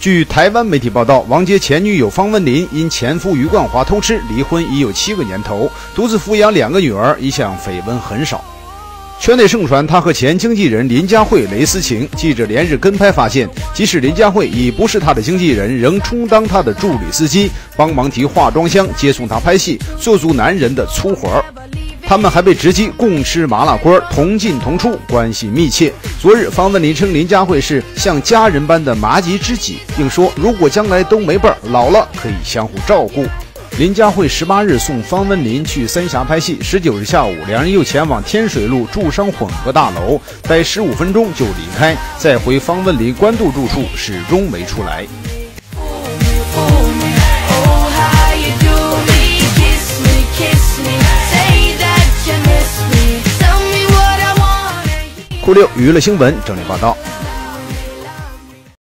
据台湾媒体报道，王杰前女友方文琳因前夫余冠华偷吃离婚已有7个年头，独自抚养2个女儿，一向绯闻很少。圈内盛传他和前经纪人林佳慧蕾丝情，记者连日跟拍发现，即使林佳慧已不是他的经纪人，仍充当他的助理司机，帮忙提化妆箱，接送他拍戏，做足男人的粗活。他们还被直击共吃麻辣锅，同进同出，关系密切。昨日方文琳称林佳慧是像家人般的麻吉知己，并说如果将来都没辈儿，老了可以相互照顾。林佳慧18日送方文琳去三峡拍戏，19日下午两人又前往天水路住商混合大楼，待15分钟就离开，再回方文琳关渡住处，始终没出来。酷6娱乐新闻整理报道。